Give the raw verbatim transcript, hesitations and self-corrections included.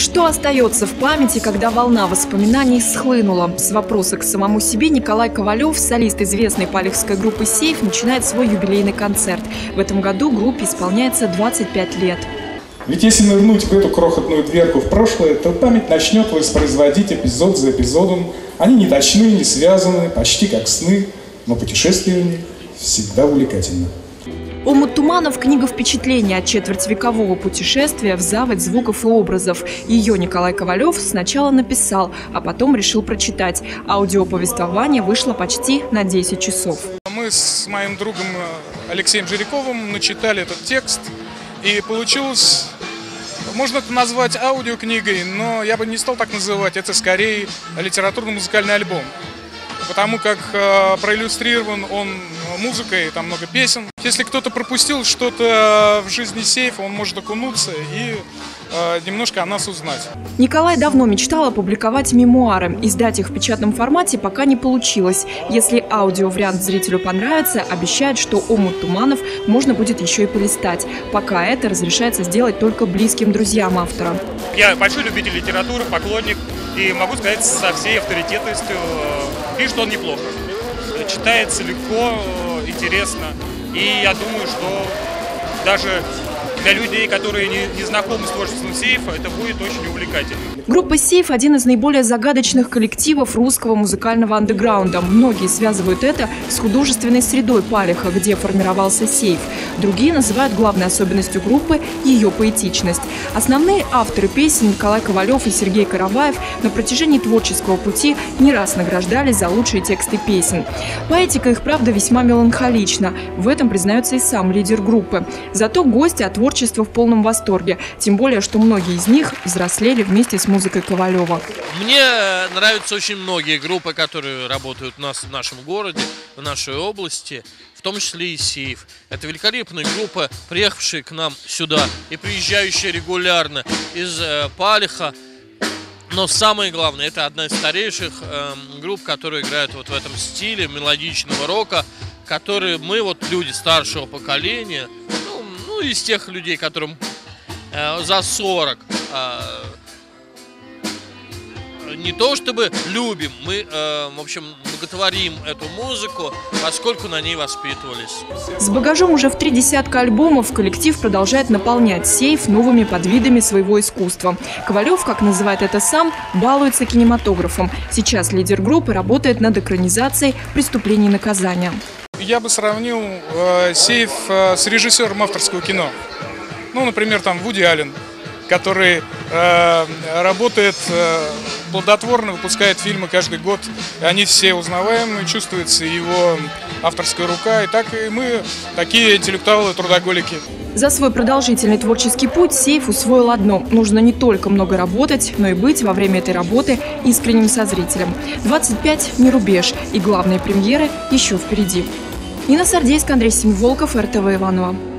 Что остается в памяти, когда волна воспоминаний схлынула? С вопроса к самому себе Николай Ковалев, солист известной палехской группы «Сейф», начинает свой юбилейный концерт. В этом году группе исполняется двадцать пять лет. Ведь если нырнуть в эту крохотную дверку в прошлое, то память начнет воспроизводить эпизод за эпизодом. Они не точны, не связаны, почти как сны, но путешествие в них всегда увлекательно. «Омут туманов» – книга впечатлений от четвертьвекового путешествия в заводь звуков и образов. Ее Николай Ковалев сначала написал, а потом решил прочитать. Аудиоповествование вышло почти на десять часов. Мы с моим другом Алексеем Жиряковым начитали этот текст, и получилось, можно это назвать аудиокнигой, но я бы не стал так называть, это скорее литературно-музыкальный альбом. Потому как э, проиллюстрирован он музыкой, там много песен. Если кто-то пропустил что-то в жизни Сейфа, он может окунуться и э, немножко о нас узнать. Николай давно мечтал опубликовать мемуары. Издать их в печатном формате пока не получилось. Если аудиовариант зрителю понравится, обещает, что «Омут туманов» можно будет еще и полистать. Пока это разрешается сделать только близким друзьям автора. Я большой любитель литературы, поклонник, и могу сказать со всей авторитетностью, пишет он неплохо. Читается легко, интересно. И я думаю, что даже для людей, которые не, не знакомы с творчеством Сейфа, это будет очень увлекательно. Группа «Сейф» – один из наиболее загадочных коллективов русского музыкального андеграунда. Многие связывают это с художественной средой Палеха, где формировался Сейф. Другие называют главной особенностью группы ее поэтичность. Основные авторы песен Николай Ковалев и Сергей Караваев на протяжении творческого пути не раз награждались за лучшие тексты песен. Поэтика их, правда, весьма меланхолична. В этом признается и сам лидер группы. Зато гости от творчества в полном восторге. Тем более, что многие из них взрослели вместе с музыкой Ковалева. Мне нравятся очень многие группы, которые работают у нас в нашем городе, в нашей области, в том числе и Сейф. Это великолепная группа, приехавшая к нам сюда и приезжающая регулярно из э, Палеха. Но самое главное, это одна из старейших э, групп, которые играют вот в этом стиле мелодичного рока, которые мы, вот люди старшего поколения, ну, ну из тех людей, которым э, за сорок, э, не то чтобы любим, мы, э, в общем, боготворим эту музыку, поскольку на ней воспитывались. С багажом уже в три десятка альбомов коллектив продолжает наполнять Сейф новыми подвидами своего искусства. Ковалев, как называет это сам, балуется кинематографом. Сейчас лидер группы работает над экранизацией «Преступление и наказание». Я бы сравнил э, Сейф э, с режиссером авторского кино. Ну, например, там Вуди Аллен, который э, работает э, плодотворно, выпускает фильмы каждый год. Они все узнаваемые, чувствуется его авторская рука. И так и мы такие интеллектуалы-трудоголики. За свой продолжительный творческий путь Сейф усвоил одно – нужно не только много работать, но и быть во время этой работы искренним со зрителем. двадцать пять – не рубеж, и главные премьеры еще впереди. Нина Сардейская, Андрей Семиволков, эр тэ вэ Иваново.